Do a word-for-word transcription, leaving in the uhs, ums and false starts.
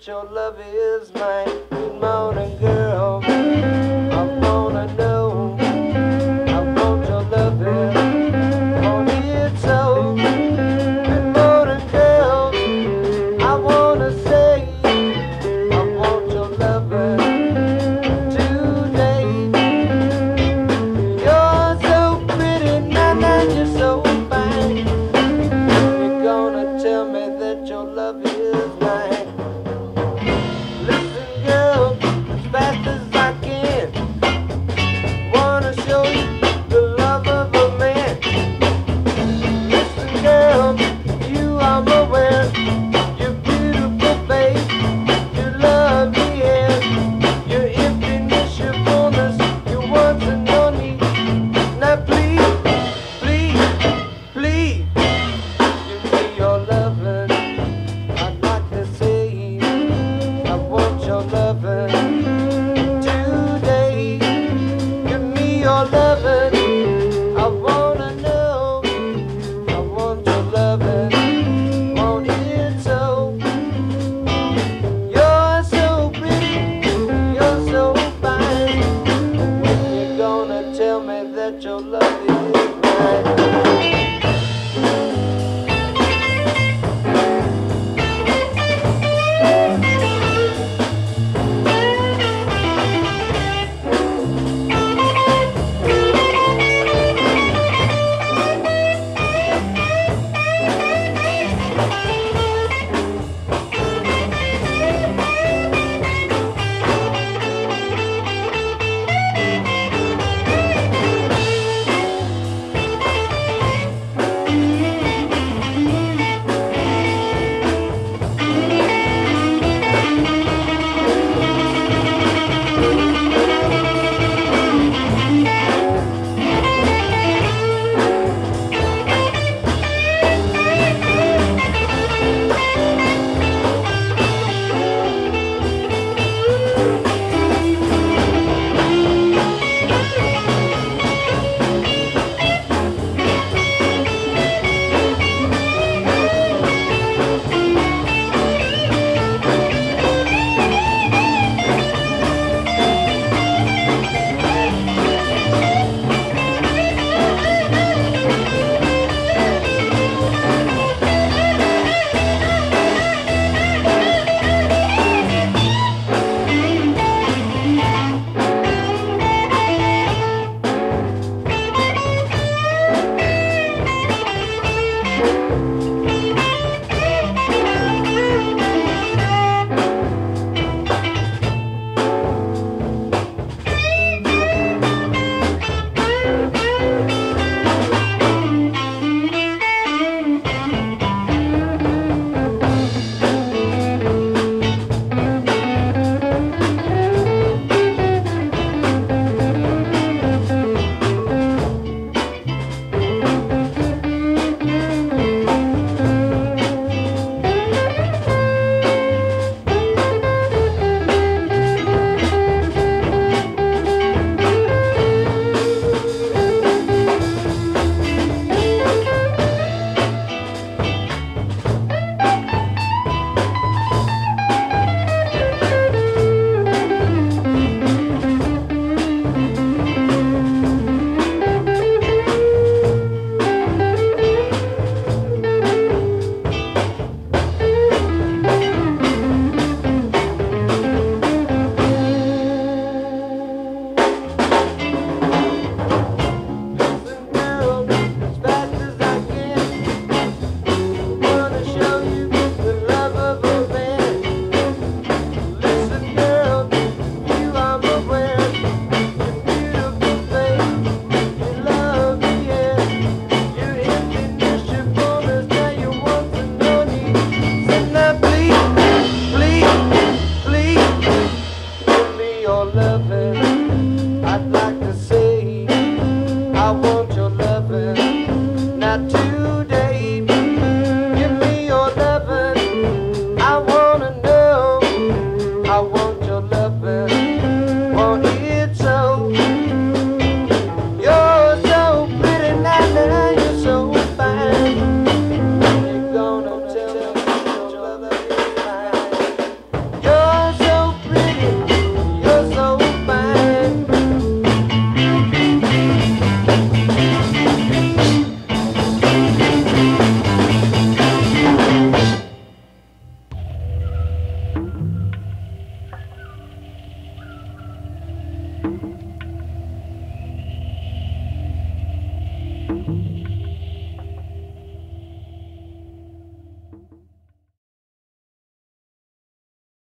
that your love is mine. Good morning, girl. I wanna know. I want your loving. Want it so. Good morning, girl. I wanna say I want your loving today. You're so pretty, Nana, you're so fine. You're gonna tell me that your love is mine. Listen, girl, as fast as I can. Wanna show you the love of a man. Listen, girl, you are aware. Your beautiful face, your lovely hair, your emptiness, your fullness, your wants and your needs. Now please, please, please, give me your loving. I'd like to say I want your loving today. Give me your loving. I wanna know. I want your loving. Want it so. You're so pretty. You're so fine. When you gonna tell me that your love is mine?